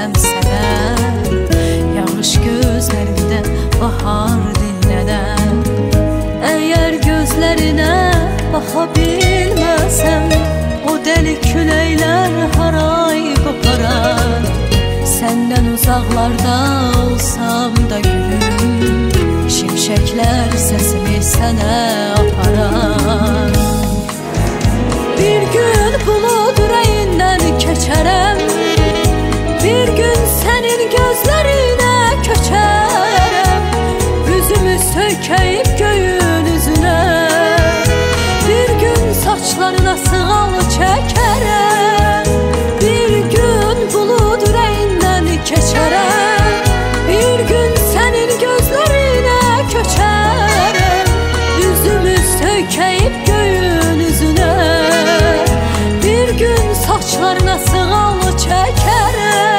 desem sənə, yağış gözlərində bahar dinlənər. Əgər gözlərinə baxa bilməsəm, o dəli küləklər haray qoparar. Səndən uzaqlarda olsam da gülüm, şimşəklər səsimi sənə aparar. Bir gün bulud ürəyindən keçərəm, bir gün sənin gözlərinə köçərəm. Üzümü söykəyib göyün üzünə, bir gün saçlarına sığal çəkərəm. Bir gün bulud ürəyindən keçərəm, bir gün sənin gözlərinə köçərəm. Üzümü söykəyib göyün üzünə, bir gün saçlarına sığal çəkərəm.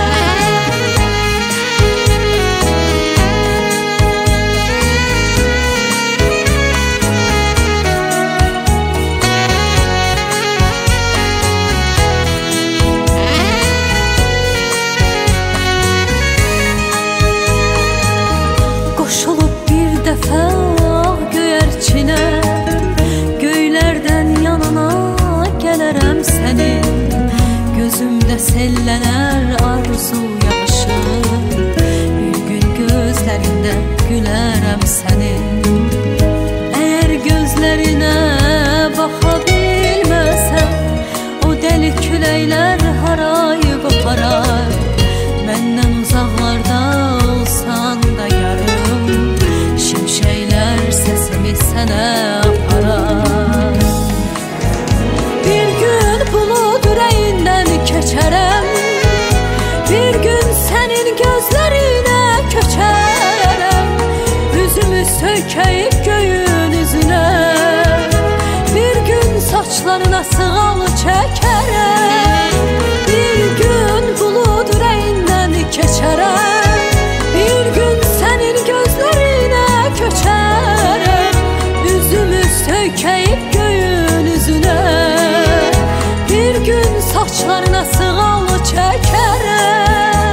Qoşulub bir dəfə ağ göyərçinə, göylərdən yanına gələrəm sənin. Gözümdə sellənər arzu yağışı, bir gün gözlərində gülərəm sənin. Əgər gözlərinə baxa bilməsəm, o dəli küləklər haray qoparar. Məndən uzaqlarda olsan da yarım, şimşəklər səsimi sənə aparar. Bir gün bulud ürəyindən keçərəm, bir gün sənin gözlərinə köçərəm. Üzümü söykəyib göyün üzünə, bir gün saçlarına sığal çəkərəm. Bir gün bulud ürəyindən keçərəm, bir gün sənin gözlərinə köçərəm. Üzümü söykəyib göyün üzünə, bir gün saçlarına sığal çəkərəm.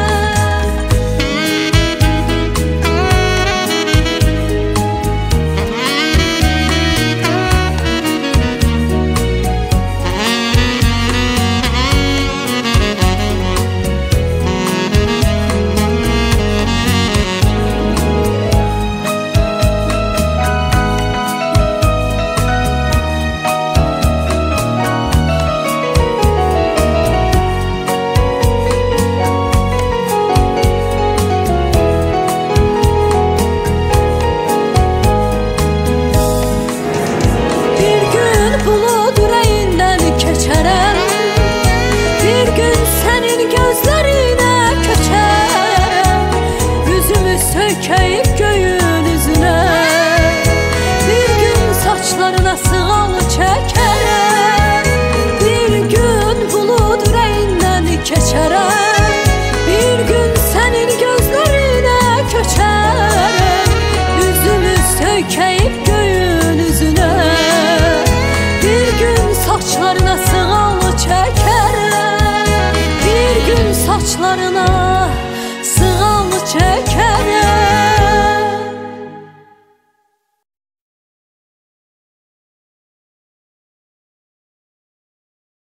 Bulud ürəyindən keçərəm, bir gün sənin gözlərinə köçərəm. Üzümü söykəyib göyün üzünə, bir gün saçlarına sığal çəkərəm. Bir gün bulud ürəyindən keçərəm, bir gün sənin gözlərinə köçərəm. Üzümü söykəyib göyün üzünə, bir gün saçlarına sığal çəkərəm. Bir gün saçlarına sığal çəkərəm.